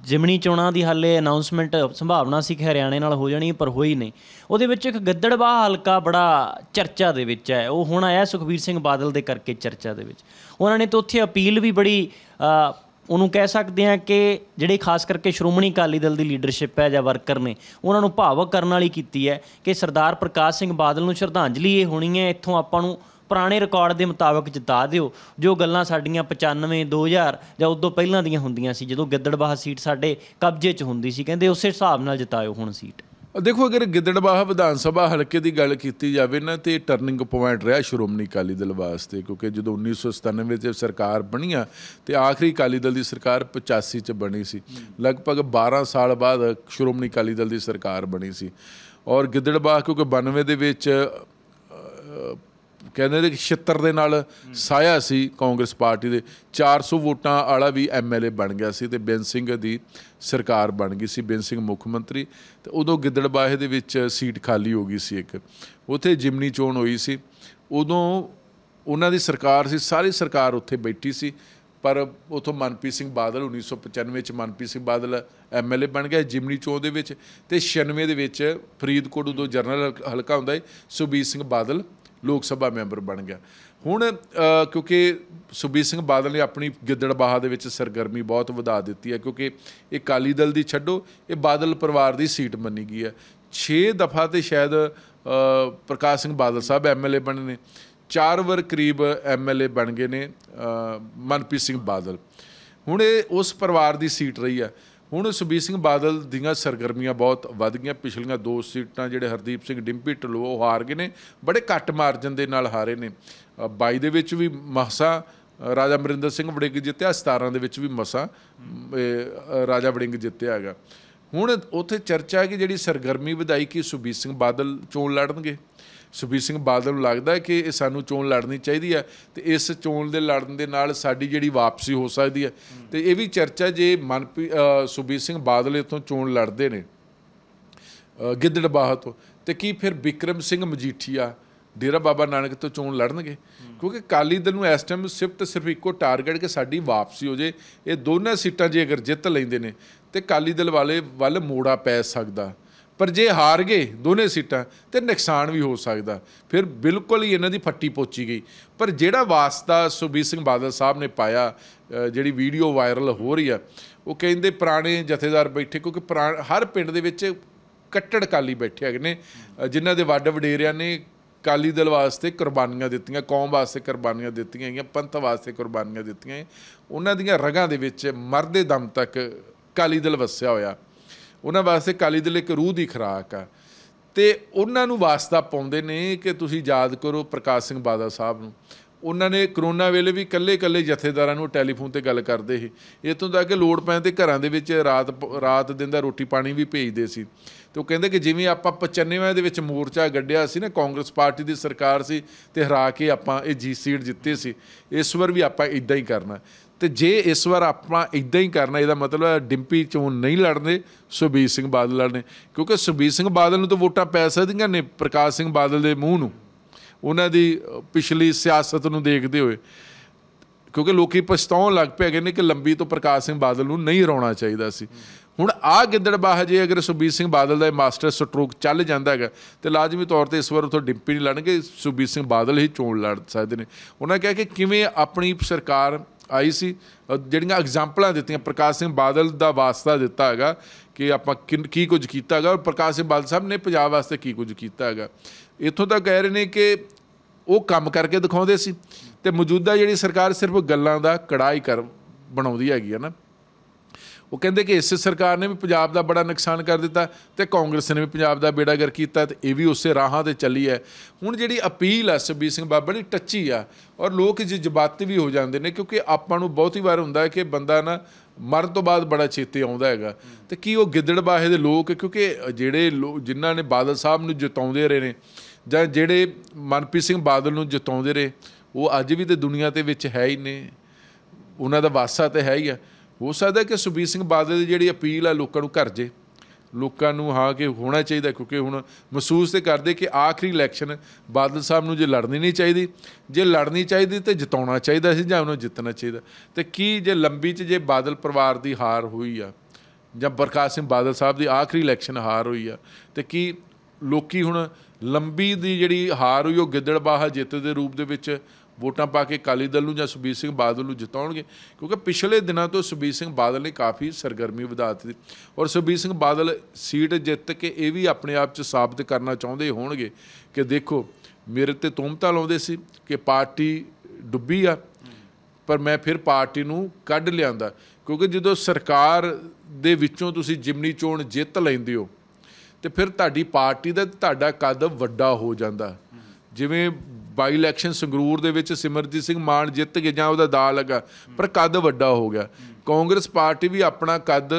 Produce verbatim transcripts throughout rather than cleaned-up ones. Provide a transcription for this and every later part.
ਜ਼ਿਮਣੀ ਚੋਣਾਂ ਦੀ ਹਾਲੇ ਅਨਾਊਂਸਮੈਂਟ ਸੰਭਾਵਨਾ ਸੀ ਕਿ ਹਰਿਆਣੇ ਨਾਲ ਹੋ ਜਾਣੀ, ਪਰ ਹੋਈ ਨਹੀਂ। ਉਹਦੇ ਵਿੱਚ ਇੱਕ ਗਿੱਦੜਬਾਹਾ ਹਲਕਾ ਬੜਾ ਚਰਚਾ ਦੇ ਵਿੱਚ ਹੈ। ਉਹ ਹੁਣ ਆਇਆ ਸੁਖਬੀਰ ਸਿੰਘ ਬਾਦਲ ਦੇ ਕਰਕੇ ਚਰਚਾ ਦੇ ਵਿੱਚ। ਉਹਨਾਂ ਨੇ ਤਾਂ ਉੱਥੇ ਅਪੀਲ ਵੀ ਬੜੀ ਉਹਨੂੰ ਕਹਿ ਸਕਦੇ ਹਾਂ ਕਿ ਜਿਹੜੇ ਖਾਸ ਕਰਕੇ ਸ਼੍ਰੋਮਣੀ ਅਕਾਲੀ ਦਲ ਦੀ ਲੀਡਰਸ਼ਿਪ ਹੈ ਜਾਂ ਵਰਕਰ ਨੇ, ਉਹਨਾਂ ਨੂੰ ਭਾਵਕ ਕਰਨ ਵਾਲੀ ਕੀਤੀ ਹੈ ਕਿ ਸਰਦਾਰ ਪ੍ਰਕਾਸ਼ ਸਿੰਘ ਬਾਦਲ ਨੂੰ ਸ਼ਰਧਾਂਜਲੀ ਇਹ ਹੋਣੀ ਹੈ, ਇੱਥੋਂ ਆਪਾਂ ਨੂੰ ਪੁਰਾਣੇ ਰਿਕਾਰਡ ਦੇ ਮੁਤਾਬਕ ਜਿਤਾ ਦਿਓ। ਜੋ ਗੱਲਾਂ ਸਾਡੀਆਂ ਪਚਾਨਵੇਂ ਦੋ ਹਜ਼ਾਰ ਜਾਂ ਉਦੋਂ ਪਹਿਲਾਂ ਦੀਆਂ ਹੁੰਦੀਆਂ ਸੀ, ਜਦੋਂ ਗਿੱਦੜਬਾਹਾ ਸੀਟ ਸਾਡੇ ਕਬਜ਼ੇ 'ਚ ਹੁੰਦੀ ਸੀ, ਕਹਿੰਦੇ ਉਸੇ ਹਿਸਾਬ ਨਾਲ ਜਿਤਾਇਓ ਹੁਣ ਸੀਟ। ਦੇਖੋ, ਅਗਰ ਗਿੱਦੜਬਾਹਾ ਵਿਧਾਨ ਸਭਾ ਹਲਕੇ ਦੀ ਗੱਲ ਕੀਤੀ ਜਾਵੇ ਨਾ, ਤਾਂ ਟਰਨਿੰਗ ਪੁਆਇੰਟ ਰਿਹਾ ਸ਼੍ਰੋਮਣੀ ਅਕਾਲੀ ਦਲ ਵਾਸਤੇ, ਕਿਉਂਕਿ ਜਦੋਂ ਉੱਨੀ ਸੌ ਸਤਾਨਵੇਂ 'ਚ ਸਰਕਾਰ ਬਣੀ ਆ ਅਤੇ ਆਖਰੀ ਅਕਾਲੀ ਦਲ ਦੀ ਸਰਕਾਰ ਪਚਾਸੀ 'ਚ ਬਣੀ ਸੀ। ਲਗਭਗ ਬਾਰਾਂ ਸਾਲ ਬਾਅਦ ਸ਼੍ਰੋਮਣੀ ਅਕਾਲੀ ਦਲ ਦੀ ਸਰਕਾਰ ਬਣੀ ਸੀ। ਔਰ ਗਿੱਦੜਬਾਹਾ ਕਿਉਂਕਿ ਬਾਨਵੇਂ ਦੇ ਵਿੱਚ ਕਹਿੰਦੇ ਨੇ ਕਿ ਛਿੱਤਰ ਦੇ ਨਾਲ ਸਾਇਆ ਸੀ ਕਾਂਗਰਸ ਪਾਰਟੀ ਦੇ, ਚਾਰ ਸੌ ਵੋਟਾਂ ਵਾਲਾ ਵੀ ਐਮ ਐਲ ਏ ਬਣ ਗਿਆ ਸੀ ਅਤੇ ਬੇਅੰਤ ਸਿੰਘ ਦੀ ਸਰਕਾਰ ਬਣ ਗਈ ਸੀ, ਬੇਅੰਤ ਸਿੰਘ ਮੁੱਖ ਮੰਤਰੀ। ਅਤੇ ਉਦੋਂ ਗਿੱਦੜਬਾਹੇ ਦੇ ਵਿੱਚ ਸੀਟ ਖਾਲੀ ਹੋ ਗਈ ਸੀ ਇੱਕ, ਉੱਥੇ ਜਿਮਨੀ ਚੋਣ ਹੋਈ ਸੀ। ਉਦੋਂ ਉਹਨਾਂ ਦੀ ਸਰਕਾਰ ਸੀ, ਸਾਰੀ ਸਰਕਾਰ ਉੱਥੇ ਬੈਠੀ ਸੀ, ਪਰ ਉੱਥੋਂ ਮਨਪ੍ਰੀਤ ਸਿੰਘ ਬਾਦਲ ਉੱਨੀ ਸੌ ਪਚਾਨਵੇਂ 'ਚ Manpreet Singh Badal M L A ਬਣ ਗਿਆ ਜਿਮਨੀ ਚੋਣ ਦੇ ਵਿੱਚ। ਅਤੇ ਛਿਆਨਵੇਂ ਦੇ ਵਿੱਚ ਫਰੀਦਕੋਟ ਉਦੋਂ ਜਨਰਲ ਹਲਕਾ ਹੁੰਦਾ ਹੈ, ਸੁਖਬੀਰ ਸਿੰਘ ਬਾਦਲ ਲੋਕ ਸਭਾ ਮੈਂਬਰ ਬਣ ਗਿਆ। ਹੁਣ ਕਿਉਂਕਿ ਸੁਖਬੀਰ ਸਿੰਘ ਬਾਦਲ ਨੇ ਆਪਣੀ ਗਿੱਦੜਬਾਹਾ ਦੇ ਵਿੱਚ ਸਰਗਰਮੀ ਬਹੁਤ ਵਧਾ ਦਿੱਤੀ ਹੈ, ਕਿਉਂਕਿ ਇਹ ਅਕਾਲੀ ਦਲ ਦੀ ਛੱਡੋ, ਇਹ ਬਾਦਲ ਪਰਿਵਾਰ ਦੀ ਸੀਟ ਮੰਨੀ ਗਈ ਹੈ। ਛੇ ਦਫਾ ਤਾਂ ਸ਼ਾਇਦ ਪ੍ਰਕਾਸ਼ ਸਿੰਘ ਬਾਦਲ ਸਾਹਿਬ ਐਮ ਐਲ ਏ ਬਣੇ ਨੇ, ਚਾਰ ਵਾਰ ਕਰੀਬ ਐਮ ਐਲ ਏ ਬਣ ਗਏ ਨੇ ਮਨਪ੍ਰੀਤ ਸਿੰਘ ਬਾਦਲ। ਹੁਣ ਇਹ ਉਸ ਪਰਿਵਾਰ ਦੀ ਸੀਟ ਰਹੀ ਹੈ। ਹੁਣ ਸੁਖਬੀਰ ਸਿੰਘ ਬਾਦਲ ਦੀਆਂ ਸਰਗਰਮੀਆਂ ਬਹੁਤ ਵੱਧ ਗਈਆਂ। ਪਿਛਲੀਆਂ ਦੋ ਸੀਟਾਂ ਜਿਹੜੇ ਹਰਦੀਪ ਸਿੰਘ ਡਿੰਪੀ ਢਿੱਲੋਂ ਉਹ ਹਾਰ ਗਏ ਨੇ, ਬੜੇ ਘੱਟ ਮਾਰਜਨ ਦੇ ਨਾਲ ਹਾਰੇ ਨੇ। ਬਾਈ ਦੇ ਵਿੱਚ ਵੀ ਮਸਾਂ ਰਾਜਾ ਅਮਰਿੰਦਰ ਸਿੰਘ ਵੜਿੰਗ ਜਿੱਤਿਆ, ਸਤਾਰਾਂ ਦੇ ਵਿੱਚ ਵੀ ਮਸਾਂ ਰਾਜਾ ਵੜਿੰਗ ਜਿੱਤਿਆ ਹੈਗਾ। ਹੁਣ ਉੱਥੇ ਚਰਚਾ ਹੈ ਕਿ ਜਿਹੜੀ ਸਰਗਰਮੀ ਵਧਾਈ ਕਿ ਸੁਖਬੀਰ ਸਿੰਘ ਬਾਦਲ ਚੋਣ ਲੜਨਗੇ। ਸੁਖਬੀਰ ਸਿੰਘ ਬਾਦਲ ਨੂੰ ਲੱਗਦਾ ਹੈ ਕਿ ਇਹ ਸਾਨੂੰ ਚੋਣ ਲੜਨੀ ਚਾਹੀਦੀ ਹੈ ਅਤੇ ਇਸ ਚੋਣ ਦੇ ਲੜਨ ਦੇ ਨਾਲ ਸਾਡੀ ਜਿਹੜੀ ਵਾਪਸੀ ਹੋ ਸਕਦੀ ਹੈ। ਅਤੇ ਇਹ ਵੀ ਚਰਚਾ, ਜੇ ਮਨਪ੍ਰੀਤ ਸੁਖਬੀਰ ਸਿੰਘ ਬਾਦਲ ਇੱਥੋਂ ਚੋਣ ਲੜਦੇ ਨੇ ਗਿੱਦੜਬਾਹਾ ਤੋਂ, ਅਤੇ ਕੀ ਫਿਰ ਬਿਕਰਮ ਸਿੰਘ ਮਜੀਠੀਆ ਡੇਰਾ ਬਾਬਾ ਨਾਨਕ ਤੋਂ ਚੋਣ ਲੜਨਗੇ? ਕਿਉਂਕਿ ਅਕਾਲੀ ਦਲ ਨੂੰ ਇਸ ਟਾਈਮ ਸਿਰਫ ਸਿਰਫ ਇੱਕੋ ਟਾਰਗੇਟ ਕਿ ਸਾਡੀ ਵਾਪਸੀ ਹੋ ਜਾਏ। ਇਹ ਦੋਨਾਂ ਸੀਟਾਂ ਜੇ ਅਗਰ ਜਿੱਤ ਲੈਂਦੇ ਨੇ ਤਾਂ ਅਕਾਲੀ ਦਲ ਵਾਲੇ ਵੱਲ ਮੋੜਾ ਪੈ ਸਕਦਾ, ਪਰ ਜੇ ਹਾਰ ਗਏ ਦੋਨੇ ਸੀਟਾਂ ਤਾਂ ਨੁਕਸਾਨ ਵੀ ਹੋ ਸਕਦਾ। ਫਿਰ ਬਿਲਕੁਲ ਹੀ ਇਹਨਾਂ ਦੀ ਫੱਟੀ ਪੋਚੀ ਗਈ। ਪਰ ਜਿਹੜਾ ਵਾਸਤਾ ਸੁਖਬੀਰ ਸਿੰਘ ਬਾਦਲ ਸਾਹਿਬ ਨੇ ਪਾਇਆ, ਜਿਹੜੀ ਵੀਡੀਓ ਵਾਇਰਲ ਹੋ ਰਹੀ ਆ, ਉਹ ਕਹਿੰਦੇ ਪੁਰਾਣੇ ਜਥੇਦਾਰ ਬੈਠੇ, ਕਿਉਂਕਿ ਪੁਰਾ ਹਰ ਪਿੰਡ ਦੇ ਵਿੱਚ ਕੱਟੜ ਅਕਾਲੀ ਬੈਠੇ ਹੈਗੇ ਨੇ, ਜਿਨ੍ਹਾਂ ਦੇ ਵੱਡ ਵਡੇਰਿਆਂ ਨੇ ਅਕਾਲੀ ਦਲ ਵਾਸਤੇ ਕੁਰਬਾਨੀਆਂ ਦਿੱਤੀਆਂ, ਕੌਮ ਵਾਸਤੇ ਕੁਰਬਾਨੀਆਂ ਦਿੱਤੀਆਂ ਗਈਆਂ, ਪੰਥ ਵਾਸਤੇ ਕੁਰਬਾਨੀਆਂ ਦਿੱਤੀਆਂ। ਉਹਨਾਂ ਦੀਆਂ ਰਗਾਂ ਦੇ ਵਿੱਚ ਮਰਦੇ ਦਮ ਤੱਕ ਅਕਾਲੀ ਦਲ ਵਸਿਆ ਹੋਇਆ। ਉਹਨਾਂ ਵਾਸਤੇ ਅਕਾਲੀ ਦਲ ਇੱਕ ਰੂਹ ਦੀ ਖੁਰਾਕ ਆ, ਅਤੇ ਉਹਨਾਂ ਨੂੰ ਵਾਸਤਾ ਪਾਉਂਦੇ ਨੇ ਕਿ ਤੁਸੀਂ ਯਾਦ ਕਰੋ ਪ੍ਰਕਾਸ਼ ਸਿੰਘ ਬਾਦਲ ਸਾਹਿਬ ਨੂੰ। ਉਹਨਾਂ ਨੇ ਕਰੋਨਾ ਵੇਲੇ ਵੀ ਇਕੱਲੇ ਇਕੱਲੇ ਜਥੇਦਾਰਾਂ ਨੂੰ ਟੈਲੀਫੋਨ 'ਤੇ ਗੱਲ ਕਰਦੇ ਸੀ, ਇੱਥੋਂ ਤੱਕ ਕਿ ਲੋੜ ਪੈਣ 'ਤੇ ਘਰਾਂ ਦੇ ਵਿੱਚ ਰਾਤ ਰਾਤ ਦਿਨ ਦਾ ਰੋਟੀ ਪਾਣੀ ਵੀ ਭੇਜਦੇ ਸੀ। ਅਤੇ ਉਹ ਕਹਿੰਦੇ ਕਿ ਜਿਵੇਂ ਆਪਾਂ ਪਚਾਨਵੇਂ ਦੇ ਵਿੱਚ ਮੋਰਚਾ ਗੱਢਿਆ ਸੀ ਨਾ, ਕਾਂਗਰਸ ਪਾਰਟੀ ਦੀ ਸਰਕਾਰ ਸੀ ਅਤੇ ਹਰਾ ਕੇ ਆਪਾਂ ਇਹ ਜੀ ਸੀਟ ਜਿੱਤੇ ਸੀ, ਇਸ ਵਾਰ ਵੀ ਆਪਾਂ ਇੱਦਾਂ ਹੀ ਕਰਨਾ। ਅਤੇ ਜੇ ਇਸ ਵਾਰ ਆਪਾਂ ਇੱਦਾਂ ਹੀ ਕਰਨਾ, ਇਹਦਾ ਮਤਲਬ ਡਿੰਪੀ ਚੋਣ ਨਹੀਂ ਲੜਨੇ, ਸੁਖਬੀਰ ਸਿੰਘ ਬਾਦਲ ਲੜਨੇ। ਕਿਉਂਕਿ ਸੁਖਬੀਰ ਸਿੰਘ ਬਾਦਲ ਨੂੰ ਤਾਂ ਵੋਟਾਂ ਪੈ ਸਕਦੀਆਂ ਨੇ ਪ੍ਰਕਾਸ਼ ਸਿੰਘ ਬਾਦਲ ਦੇ ਮੂੰਹ ਨੂੰ, ਉਹਨਾਂ ਦੀ ਪਿਛਲੀ ਸਿਆਸਤ ਨੂੰ ਦੇਖਦੇ ਹੋਏ, ਕਿਉਂਕਿ ਲੋਕ ਪਛਤਾਉਣ ਲੱਗ ਪਏ ਹੈਗੇ ਨੇ ਕਿ ਲੰਬੀ ਤੋਂ ਪ੍ਰਕਾਸ਼ ਸਿੰਘ ਬਾਦਲ ਨੂੰ ਨਹੀਂ ਹਰਾਉਣਾ ਚਾਹੀਦਾ ਸੀ। ਹੁਣ ਆਹ ਗਿੱਦੜਬਾਹਾ ਜੇ ਅਗਰ ਸੁਖਬੀਰ ਸਿੰਘ ਬਾਦਲ ਦਾ ਮਾਸਟਰ ਸਟਰੋਕ ਚੱਲ ਜਾਂਦਾ ਹੈਗਾ ਤਾਂ ਲਾਜ਼ਮੀ ਤੌਰ 'ਤੇ ਇਸ ਵਾਰ ਉੱਥੋਂ ਡਿੰਪੀ ਨਹੀਂ ਲੜਨਗੇ, ਸੁਖਬੀਰ ਸਿੰਘ ਬਾਦਲ ਹੀ ਚੋਣ ਲੜ ਸਕਦੇ ਨੇ। ਉਹਨਾਂ ਕਿਹਾ ਕਿ ਕਿਵੇਂ ਆਪਣੀ ਸਰਕਾਰ ਆਈ ਸੀ, ਜਿਹੜੀਆਂ ਐਗਜ਼ਾਮਪਲਾਂ ਦਿੱਤੀਆਂ, ਪ੍ਰਕਾਸ਼ ਸਿੰਘ ਬਾਦਲ ਦਾ ਵਾਸਤਾ ਦਿੱਤਾ ਹੈਗਾ ਕਿ ਆਪਾਂ ਕਿ ਕੀ ਕੁਝ ਕੀਤਾ ਹੈਗਾ, ਔਰ ਪ੍ਰਕਾਸ਼ ਸਿੰਘ ਬਾਦਲ ਸਾਹਿਬ ਨੇ ਪੰਜਾਬ ਵਾਸਤੇ ਕੀ ਕੁਝ ਕੀਤਾ ਹੈਗਾ। ਇੱਥੋਂ ਤੱਕ ਕਹਿ ਰਹੇ ਨੇ ਕਿ ਉਹ ਕੰਮ ਕਰਕੇ ਦਿਖਾਉਂਦੇ ਸੀ, ਅਤੇ ਮੌਜੂਦਾ ਜਿਹੜੀ ਸਰਕਾਰ ਸਿਰਫ ਗੱਲਾਂ ਦਾ ਕੜਾਹ ਹੀ ਕਰ ਬਣਾਉਂਦੀ ਹੈਗੀ ਹੈ ਨਾ। ਉਹ ਕਹਿੰਦੇ ਕਿ ਇਸ ਸਰਕਾਰ ਨੇ ਵੀ ਪੰਜਾਬ ਦਾ ਬੜਾ ਨੁਕਸਾਨ ਕਰ ਦਿੱਤਾ ਅਤੇ ਕਾਂਗਰਸ ਨੇ ਵੀ ਪੰਜਾਬ ਦਾ ਬੇੜਾਗਰ ਕੀਤਾ, ਅਤੇ ਇਹ ਵੀ ਉਸੇ ਰਾਹਾਂ 'ਤੇ ਚੱਲੀ ਹੈ। ਹੁਣ ਜਿਹੜੀ ਅਪੀਲ ਆ ਸੁਖਬੀਰ ਸਿੰਘ ਬਾਦਲ ਬੜੀ ਟੱਚੀ ਆ, ਔਰ ਲੋਕ ਜਜ਼ਬਾਤੀ ਵੀ ਹੋ ਜਾਂਦੇ ਨੇ, ਕਿਉਂਕਿ ਆਪਾਂ ਨੂੰ ਬਹੁਤੀ ਵਾਰ ਹੁੰਦਾ ਹੈ ਕਿ ਬੰਦਾ ਨਾ ਮਰਨ ਤੋਂ ਬਾਅਦ ਬੜਾ ਚੇਤੇ ਆਉਂਦਾ ਹੈਗਾ। ਅਤੇ ਕੀ ਉਹ ਗਿੱਦੜਬਾਹੇ ਦੇ ਲੋਕ, ਕਿਉਂਕਿ ਜਿਹੜੇ ਲੋਕ ਜਿਨ੍ਹਾਂ ਨੇ ਬਾਦਲ ਸਾਹਿਬ ਨੂੰ ਜਿਤਾਉਂਦੇ ਰਹੇ ਨੇ, ਜਾਂ ਜਿਹੜੇ ਮਨਪ੍ਰੀਤ ਸਿੰਘ ਬਾਦਲ ਨੂੰ ਜਿਤਾਉਂਦੇ ਰਹੇ, ਉਹ ਅੱਜ ਵੀ ਤਾਂ ਦੁਨੀਆ ਦੇ ਵਿੱਚ ਹੈ ਹੀ ਨੇ, ਉਹਨਾਂ ਦਾ ਵਾਸਾ ਤਾਂ ਹੈ ਹੀ ਆ। ਹੋ ਸਕਦਾ ਕਿ ਸੁਖਬੀਰ ਸਿੰਘ ਬਾਦਲ ਦੀ ਜਿਹੜੀ ਅਪੀਲ ਆ ਲੋਕਾਂ ਨੂੰ ਘਰ ਜੇ, ਲੋਕਾਂ ਨੂੰ ਹਾਂ ਕਿ ਹੋਣਾ ਚਾਹੀਦਾ, ਕਿਉਂਕਿ ਹੁਣ ਮਹਿਸੂਸ ਤਾਂ ਕਰਦੇ ਕਿ ਆਖਰੀ ਇਲੈਕਸ਼ਨ ਬਾਦਲ ਸਾਹਿਬ ਨੂੰ ਜੇ ਲੜਨੀ ਨਹੀਂ ਚਾਹੀਦੀ, ਜੇ ਲੜਨੀ ਚਾਹੀਦੀ ਤਾਂ ਜਿਤਾਉਣਾ ਚਾਹੀਦਾ ਸੀ ਜਾਂ ਉਹਨੂੰ ਜਿੱਤਣਾ ਚਾਹੀਦਾ। ਅਤੇ ਕੀ ਜੇ ਲੰਬੀ 'ਚ ਜੇ ਬਾਦਲ ਪਰਿਵਾਰ ਦੀ ਹਾਰ ਹੋਈ ਆ, ਜਾਂ ਪ੍ਰਕਾਸ਼ ਸਿੰਘ ਬਾਦਲ ਸਾਹਿਬ ਦੀ ਆਖਰੀ ਇਲੈਕਸ਼ਨ ਹਾਰ ਹੋਈ ਆ, ਤੇ ਕੀ ਲੋਕੀ ਹੁਣ ਲੰਬੀ ਦੀ ਜਿਹੜੀ ਹਾਰ ਹੋਈ ਉਹ ਗਿੱਦੜਬਾਹਾ ਜਿੱਤ ਦੇ ਰੂਪ ਦੇ ਵਿੱਚ ਵੋਟਾਂ ਪਾ ਕੇ ਅਕਾਲੀ ਦਲ ਨੂੰ ਜਾਂ ਸੁਖਬੀਰ ਸਿੰਘ ਬਾਦਲ ਨੂੰ ਜਿਤਾਉਣਗੇ? ਕਿਉਂਕਿ ਪਿਛਲੇ ਦਿਨਾਂ ਤੋਂ ਸੁਖਬੀਰ ਸਿੰਘ ਬਾਦਲ ਨੇ ਕਾਫੀ ਸਰਗਰਮੀ ਵਧਾ ਦਿੱਤੀ, ਔਰ ਸੁਖਬੀਰ ਸਿੰਘ ਬਾਦਲ ਸੀਟ ਜਿੱਤ ਕੇ ਇਹ ਵੀ ਆਪਣੇ ਆਪ 'ਚ ਸਾਬਤ ਕਰਨਾ ਚਾਹੁੰਦੇ ਹੋਣਗੇ ਕਿ ਦੇਖੋ ਮੇਰੇ ਤੇ ਤੁਹਮਤਾਂ ਲਾਉਂਦੇ ਸੀ ਕਿ ਪਾਰਟੀ ਡੁੱਬੀ ਆ, ਪਰ ਮੈਂ ਫਿਰ ਪਾਰਟੀ ਨੂੰ ਕੱਢ ਲਿਆਂਦਾ। ਕਿਉਂਕਿ ਜਦੋਂ ਸਰਕਾਰ ਦੇ ਵਿੱਚੋਂ ਤੁਸੀਂ ਜਿਮਨੀ ਚੋਣ ਜਿੱਤ ਲੈਂਦੇ ਹੋ ਤੇ ਫਿਰ ਤੁਹਾਡੀ ਪਾਰਟੀ ਦਾ ਤੁਹਾਡਾ ਕੱਦ ਵੱਡਾ ਹੋ ਜਾਂਦਾ। ਜਿਵੇਂ ਬਾਈ ਇਲੈਕਸ਼ਨ ਸੰਗਰੂਰ ਦੇ ਵਿੱਚ ਸਿਮਰਜੀਤ ਸਿੰਘ ਮਾਨ ਜਿੱਤ ਕੇ ਜਾਂ ਉਹਦਾ ਦਾ ਲੱਗਾ, ਪਰ ਕੱਦ ਵੱਡਾ ਹੋ ਗਿਆ। ਕਾਂਗਰਸ ਪਾਰਟੀ ਵੀ ਆਪਣਾ ਕੱਦ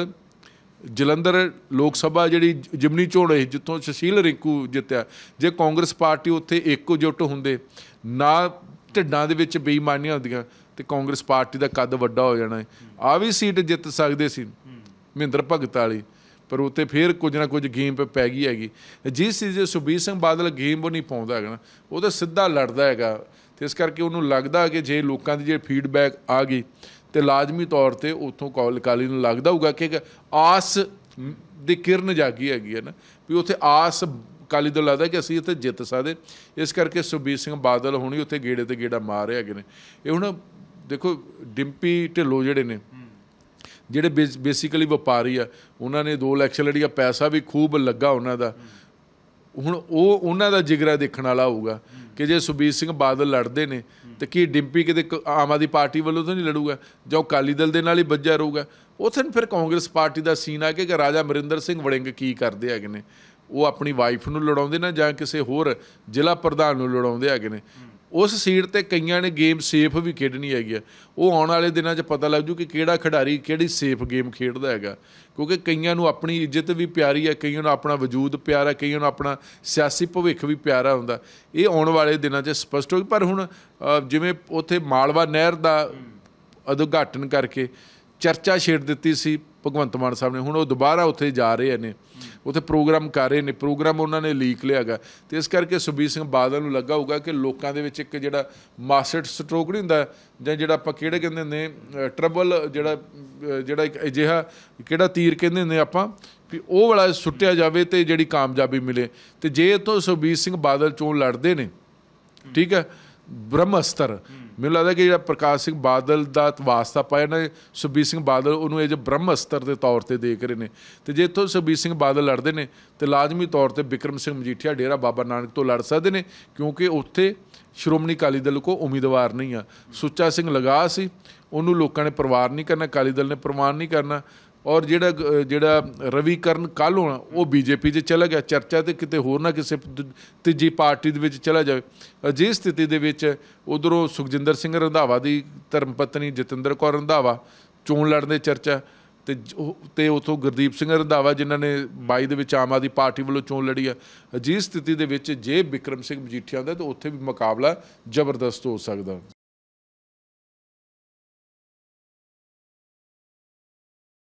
ਜਲੰਧਰ ਲੋਕ ਸਭਾ ਜਿਹੜੀ ਜਿਮਨੀ ਚੋਣ ਹੋਈ ਜਿੱਥੋਂ ਸੁਸ਼ੀਲ ਰਿੰਕੂ ਜਿੱਤਿਆ, ਜੇ ਕਾਂਗਰਸ ਪਾਰਟੀ ਉੱਥੇ ਇੱਕਜੁੱਟ ਹੁੰਦੇ, ਨਾ ਢਿੱਡਾਂ ਦੇ ਵਿੱਚ ਬੇਈਮਾਨੀਆਂ ਹੁੰਦੀਆਂ, ਤੇ ਕਾਂਗਰਸ ਪਾਰਟੀ ਦਾ ਕੱਦ ਵੱਡਾ ਹੋ ਜਾਣਾ ਹੈ। ਆ ਵੀ ਸੀਟ ਜਿੱਤ ਸਕਦੇ ਸੀ ਮਹਿੰਦਰ ਭਗਤ ਵਾਲੀ, ਪਰ ਉੱਥੇ ਫਿਰ ਕੁਝ ਨਾ ਕੁਝ ਗੇਮ ਪੈ ਗਈ ਹੈਗੀ। ਜਿਸ ਚੀਜ਼ 'ਚ ਸੁਖਬੀਰ ਸਿੰਘ ਬਾਦਲ ਗੇਮ ਉਹ ਨਹੀਂ ਪਾਉਂਦਾ ਹੈਗਾ ਨਾ, ਉਹ ਤਾਂ ਸਿੱਧਾ ਲੜਦਾ ਹੈਗਾ, ਅਤੇ ਇਸ ਕਰਕੇ ਉਹਨੂੰ ਲੱਗਦਾ ਕਿ ਜੇ ਲੋਕਾਂ ਦੀ ਜੇ ਫੀਡਬੈਕ ਆ ਗਈ ਤਾਂ ਲਾਜ਼ਮੀ ਤੌਰ 'ਤੇ ਉੱਥੋਂ ਕੌਲ ਅਕਾਲੀ ਨੂੰ ਲੱਗਦਾ ਹੋਊਗਾ ਕਿ ਇੱਕ ਆਸ ਦੀ ਕਿਰਨ ਜਾਗੀ ਹੈਗੀ ਹੈ ਨਾ, ਵੀ ਉੱਥੇ ਆਸ ਅਕਾਲੀ ਦਲ ਲੱਗਦਾ ਕਿ ਅਸੀਂ ਇੱਥੇ ਜਿੱਤ ਸਕਦੇ। ਇਸ ਕਰਕੇ ਸੁਖਬੀਰ ਸਿੰਘ ਬਾਦਲ ਹੁਣੀ ਉੱਥੇ ਗੇੜੇ 'ਤੇ ਗੇੜਾ ਮਾਰ ਰਹੇ ਹੈਗੇ ਨੇ। ਇਹ ਹੁਣ ਦੇਖੋ ਡਿੰਪੀ ਢਿੱਲੋਂ ਜਿਹੜੇ ਨੇ, ਜਿਹੜੇ ਬੇਸ ਬੇਸਿਕਲੀ ਵਪਾਰੀ ਆ, ਉਹਨਾਂ ਨੇ ਦੋ ਇਲੈਕਸ਼ਨ ਲੜੀ ਆ, ਪੈਸਾ ਵੀ ਖੂਬ ਲੱਗਾ ਉਹਨਾਂ ਦਾ। ਹੁਣ ਉਹ ਉਹਨਾਂ ਦਾ ਜਿਗਰਾ ਦੇਖਣ ਵਾਲਾ ਹੋਊਗਾ ਕਿ ਜੇ ਸੁਖਬੀਰ ਸਿੰਘ ਬਾਦਲ ਲੜਦੇ ਨੇ ਤਾਂ ਕੀ ਡਿੰਪੀ ਕਿਤੇ ਆਮ ਆਦਮੀ ਪਾਰਟੀ ਵੱਲੋਂ ਤਾਂ ਨਹੀਂ ਲੜੂਗਾ, ਜਾਂ ਉਹ ਅਕਾਲੀ ਦਲ ਦੇ ਨਾਲ ਹੀ ਬੱਝਾ ਰਹੂਗਾ। ਉੱਥੇ ਫਿਰ ਕਾਂਗਰਸ ਪਾਰਟੀ ਦਾ ਸੀਨ ਆ ਕਿ ਰਾਜਾ ਅਮਰਿੰਦਰ ਸਿੰਘ ਵੜਿੰਗ ਕੀ ਕਰਦੇ ਹੈਗੇ ਨੇ, ਉਹ ਆਪਣੀ ਵਾਈਫ ਨੂੰ ਲੜਾਉਂਦੇ ਨੇ ਜਾਂ ਕਿਸੇ ਹੋਰ ਜ਼ਿਲ੍ਹਾ ਪ੍ਰਧਾਨ ਨੂੰ ਲੜਾਉਂਦੇ ਹੈਗੇ ਨੇ। ਉਸ ਸੀਟ 'ਤੇ ਕਈਆਂ ਨੇ ਗੇਮ ਸੇਫ ਵੀ ਖੇਡਣੀ ਹੈਗੀ ਆ। ਉਹ ਆਉਣ ਵਾਲੇ ਦਿਨਾਂ 'ਚ ਪਤਾ ਲੱਗ ਜੂ ਕਿ ਕਿਹੜਾ ਖਿਡਾਰੀ ਕਿਹੜੀ ਸੇਫ ਗੇਮ ਖੇਡਦਾ ਹੈਗਾ, ਕਿਉਂਕਿ ਕਈਆਂ ਨੂੰ ਆਪਣੀ ਇੱਜ਼ਤ ਵੀ ਪਿਆਰੀ ਹੈ, ਕਈਆਂ ਨੂੰ ਆਪਣਾ ਵਜੂਦ ਪਿਆਰਾ, ਕਈਆਂ ਨੂੰ ਆਪਣਾ ਸਿਆਸੀ ਭਵਿੱਖ ਵੀ ਪਿਆਰਾ ਹੁੰਦਾ। ਇਹ ਆਉਣ ਵਾਲੇ ਦਿਨਾਂ 'ਚ ਸਪਸ਼ਟ ਹੋ। ਪਰ ਹੁਣ ਜਿਵੇਂ ਉੱਥੇ ਮਾਲਵਾ ਨਹਿਰ ਦਾ ਉਦਘਾਟਨ ਕਰਕੇ ਚਰਚਾ ਛੇੜ ਦਿੱਤੀ ਸੀ ਭਗਵੰਤ ਮਾਨ ਸਾਹਿਬ ਨੇ, ਹੁਣ ਉਹ ਦੁਬਾਰਾ ਉੱਥੇ ਜਾ ਰਹੇ ਨੇ, ਉੱਥੇ ਪ੍ਰੋਗਰਾਮ ਕਰ ਰਹੇ ਨੇ, ਪ੍ਰੋਗਰਾਮ ਉਹਨਾਂ ਨੇ ਲੀਕ ਲਿਆ ਗਾ। ਅਤੇ ਇਸ ਕਰਕੇ ਸੁਖਬੀਰ ਸਿੰਘ ਬਾਦਲ ਨੂੰ ਲੱਗਾ ਹੋਊਗਾ ਕਿ ਲੋਕਾਂ ਦੇ ਵਿੱਚ ਇੱਕ ਜਿਹੜਾ ਮਾਸਟਰ ਸਟਰੋਕ ਨਹੀਂ ਹੁੰਦਾ, ਜਾਂ ਜਿਹੜਾ ਆਪਾਂ ਕਿਹੜੇ ਕਹਿੰਦੇ ਹੁੰਦੇ ਟਰਬਲ, ਜਿਹੜਾ ਜਿਹੜਾ ਇੱਕ ਅਜਿਹਾ ਕਿਹੜਾ ਤੀਰ ਕਹਿੰਦੇ ਹੁੰਦੇ ਆਪਾਂ, ਵੀ ਉਹ ਵਾਲਾ ਸੁੱਟਿਆ ਜਾਵੇ ਅਤੇ ਜਿਹੜੀ ਕਾਮਯਾਬੀ ਮਿਲੇ। ਅਤੇ ਜੇ ਇੱਥੋਂ ਸੁਖਬੀਰ ਸਿੰਘ ਬਾਦਲ ਚੋਣ ਲੜਦੇ ਨੇ, ਠੀਕ ਹੈ, ਬ੍ਰਹਮ ਅਸਤਰ, ਮੈਨੂੰ ਲੱਗਦਾ ਕਿ ਜਿਹੜਾ ਪ੍ਰਕਾਸ਼ ਸਿੰਘ ਬਾਦਲ ਦਾ ਵਾਸਤਾ ਪਾਇਆ ਨਾ ਸੁਖਬੀਰ ਸਿੰਘ ਬਾਦਲ, ਉਹਨੂੰ ਇਹ ਜੋ ਬ੍ਰਹਮ ਅਸਤਰ ਦੇ ਤੌਰ 'ਤੇ ਦੇਖ ਰਹੇ ਨੇ। ਅਤੇ ਜੇ ਇੱਥੋਂ ਸੁਖਬੀਰ ਸਿੰਘ ਬਾਦਲ ਲੜਦੇ ਨੇ ਤਾਂ ਲਾਜ਼ਮੀ ਤੌਰ 'ਤੇ ਬਿਕਰਮ ਸਿੰਘ ਮਜੀਠੀਆ ਡੇਰਾ ਬਾਬਾ ਨਾਨਕ ਤੋਂ ਲੜ ਸਕਦੇ ਨੇ, ਕਿਉਂਕਿ ਉੱਥੇ ਸ਼੍ਰੋਮਣੀ ਅਕਾਲੀ ਦਲ ਕੋਲ ਉਮੀਦਵਾਰ ਨਹੀਂ ਆ। ਸੁੱਚਾ ਸਿੰਘ ਲਗਾ ਸੀ, ਉਹਨੂੰ ਲੋਕਾਂ ਨੇ ਪ੍ਰਵਾਨ ਨਹੀਂ ਕਰਨਾ, ਅਕਾਲੀ ਦਲ ਨੇ ਪ੍ਰਵਾਨ ਨਹੀਂ ਕਰਨਾ। ਔਰ ਜਿਹੜਾ ਜਿਹੜਾ ਰਵੀਕਰਨ ਕੱਲ੍ਹ ਹੋਣਾ, ਉਹ ਬੀਜੇਪੀ 'ਚ ਚਲਾ ਗਿਆ, ਚਰਚਾ ਤਾਂ ਕਿਤੇ ਹੋਰ ਨਾ ਕਿਸੇ ਤੀਜੀ ਪਾਰਟੀ ਦੇ ਵਿੱਚ ਚਲਾ ਜਾਵੇ। ਅਜਿਹੀ ਸਥਿਤੀ ਦੇ ਵਿੱਚ ਉੱਧਰੋਂ ਸੁਖਜਿੰਦਰ ਸਿੰਘ ਰੰਧਾਵਾ ਦੀ ਧਰਮ ਪਤਨੀ ਜਤਿੰਦਰ ਕੌਰ ਰੰਧਾਵਾ ਚੋਣ ਲੜਨ ਦੇ ਚਰਚਾ, ਅਤੇ ਅਤੇ ਉੱਥੋਂ ਗੁਰਦੀਪ ਸਿੰਘ ਰੰਧਾਵਾ ਜਿਨ੍ਹਾਂ ਨੇ ਬਾਈ ਦੇ ਵਿੱਚ ਆਮ ਆਦਮੀ ਪਾਰਟੀ ਵੱਲੋਂ ਚੋਣ ਲੜੀ ਆ। ਅਜਿਹੀ ਸਥਿਤੀ ਦੇ ਵਿੱਚ ਜੇ ਬਿਕਰਮ ਸਿੰਘ ਮਜੀਠੀਆ ਆਉਂਦਾ ਤਾਂ ਉੱਥੇ ਵੀ ਮੁਕਾਬਲਾ ਜ਼ਬਰਦਸਤ ਹੋ ਸਕਦਾ।